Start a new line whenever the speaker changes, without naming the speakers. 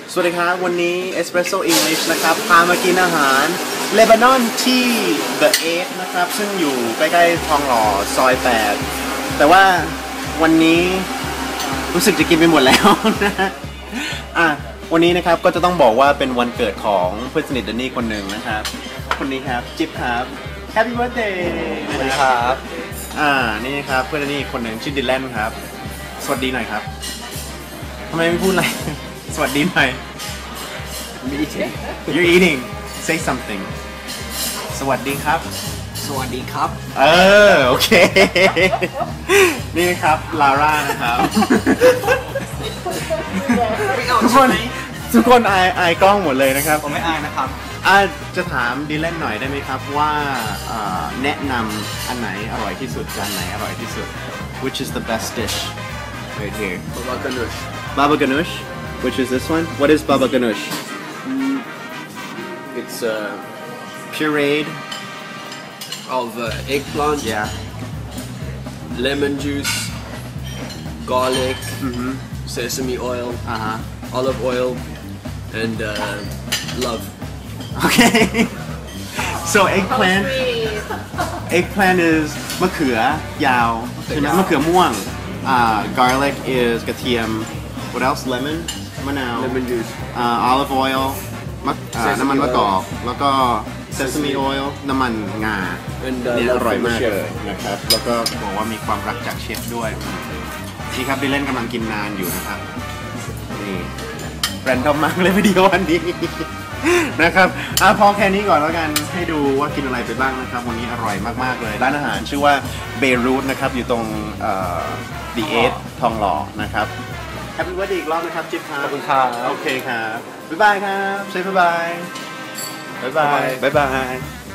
สวัสดีครับวันนี้ Espresso English นะครับพามากินอาหารเลบานอนที่ The Eight นะครับซึ่งอยู่ใกล้ๆทองหล่อซอย 8แต่ว่าวันนี้รู้สึกจะกินไปหมดแล้วนะวันนี้นะครับก็จะต้องบอกว่าเป็นวันเกิดของเพื่อนสนิทเดนนี่คนหนึ่งนะครับคนนี้ครับจิ๊บครับ Happy Birthday
สวัสดีครับ
นี่ครับเพื่อนเดนนี่คนหนึ่งชื่อดิแลนครับสวัสดีหน่อยครับทำไมไม่พูดอะไรสวัสดีหน่อย You're eating say something สวัสดีครับ
สวัสดีครับ
โอเคนี่นะครับลาร่านะครับทุกคนอายกล้องหมดเลยนะครับ
ผมไม่อายนะครับ
จะถามดิแลนหน่อยได้ไหมครับว่าแนะนำอันไหนอร่อยที่สุดจานไหนอร่อยที่สุด Which is the best dish right here
Baba ganoush
Baba ganoush Which is this one What is Baba ganoush
It's
pureed
of eggplant
yeah
lemon juice garlic sesame oil olive oil and love
okay so eggplant is มะเขือยาวใช่ไหมมะเขือม่วงgarlic is กระเทียม what else lemon มะนาว
lemon juice
olive oil น้ำมันมะกอกแล้วก็ sesame oil น้ำมันงาเนี่ยอร่อยมากเลยนะครับแล้วก็บอกว่ามีความรักจากเชฟด้วยนี่ครับดิแลนกำลังกินนานอยู่นะครับนี่แรนดอมมากเลยวิดีโออันนี้นะครับพอแค่นี้ก่อนแล้วกันให้ดูว่ากินอะไรไปบ้างนะครับวันนี้อร่อยมากๆเลยร้านอาหารชื่อว่าเบรูทนะครับอยู่ตรงThe Eight ทองหล่อนะครับแฮปปี้วันดีอีกรอบนะครับจิ๊บครับ
ขอบคุณครับ
โอเคครับบ๊ายบายครับเซฟบ๊ายบายบ๊ายบาย